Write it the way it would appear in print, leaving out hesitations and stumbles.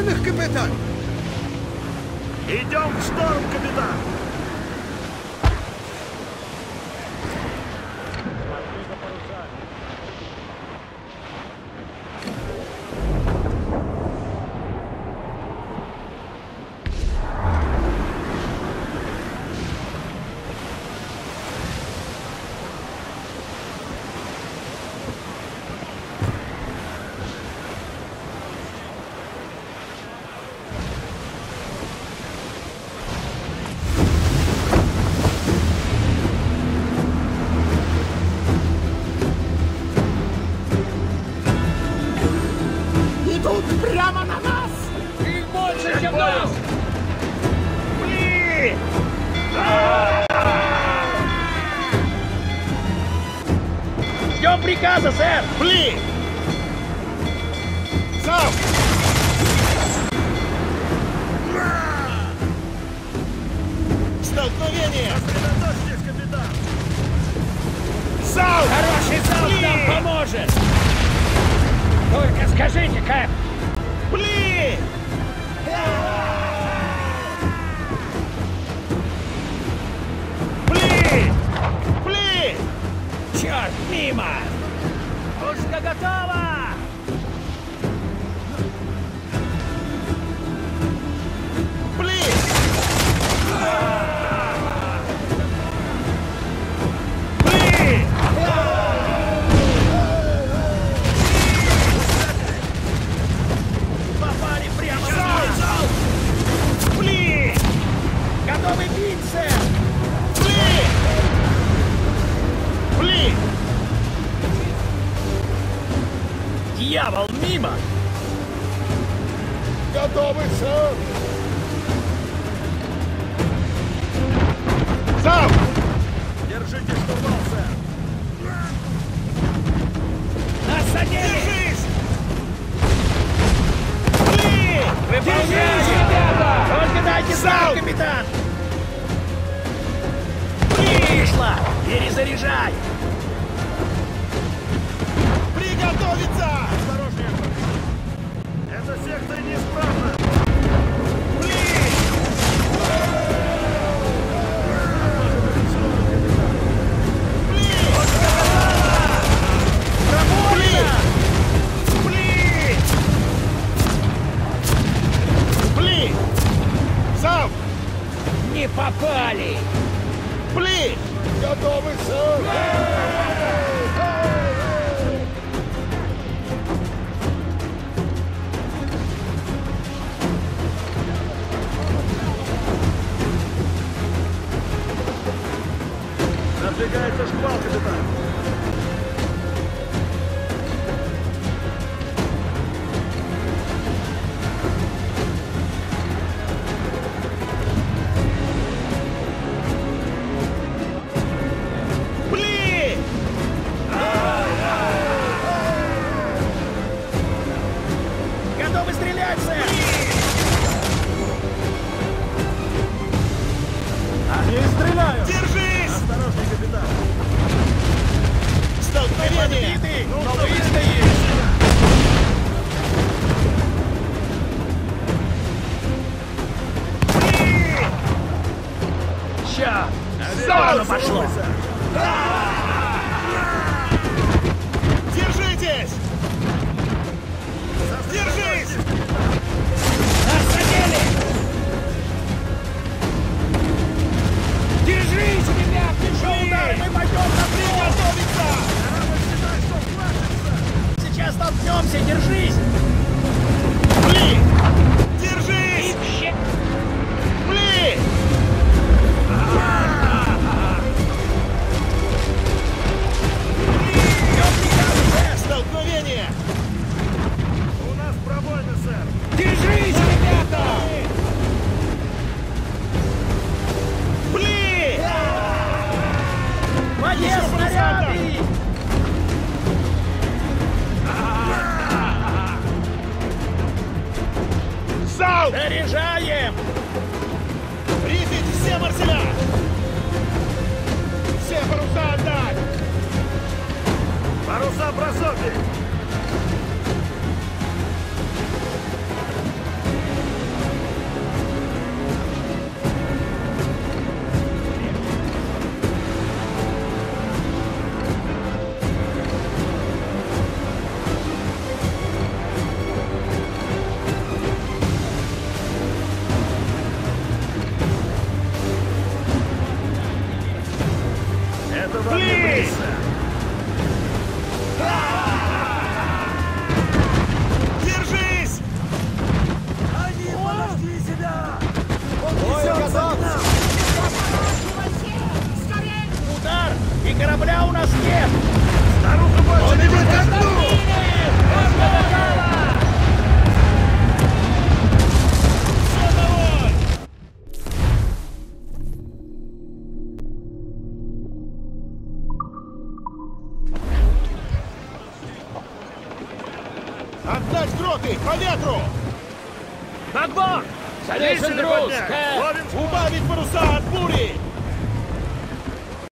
настроенных, капитан? Идем в шторм, капитан! Прямо на нас! Их больше, чем нас! Блин! Ждем приказа, сэр! Блин! Сам! Столкновение! Сосредоточьтесь, капитан! Сам! Хороший залп нам поможет! Только скажите, Кэп! Блин! Блин! Блин! Черт, мимо! Пушка готова! Блин! Блин! Попали прямо в Зал! нас! Зал! Блин! Готовы бить, сэр! Блин! Блин! Дьявол, мимо! Готовы, сэр! Сам! Держите штурвал, сэр! Нас задели! Держись! Блин! Держись, ребята! Только дайте знак, Зал! капитан! Блин! Вышла! Перезаряжай! Приготовиться! Осторожнее! Это сектор неисправна! Блин! Блин! Блин! Сам! Не попали! Блин! Готовы, сэр! Надвигается шквал, капитан! Блин! Готовы стрелять, сэр! Не стреляю! Держись! Осторожней, капитан! Столкновение! Подбиты, Ну, но что выстоишь! Блин! Ща! В Зал! сторону пошло! Держитесь! Держись! Нас задели! Держись, ребят! Пришел удар! Мы пойдем на фронт! Приготовиться! Сейчас столкнемся! Держись! Блин! Держись! Ищи! Блин! Ждем приказа, сэр! Столкновение! У нас пробоина, сэр! Держись, ребята! Блин! Воде Еще снаряды! Зал! Заряжаем! Рифить все марселя! Все паруса отдать! Паруса бросок! Над борт! Садись, Весели груз, поднять! Кэп! Ловим скорость! Убавить паруса от бури!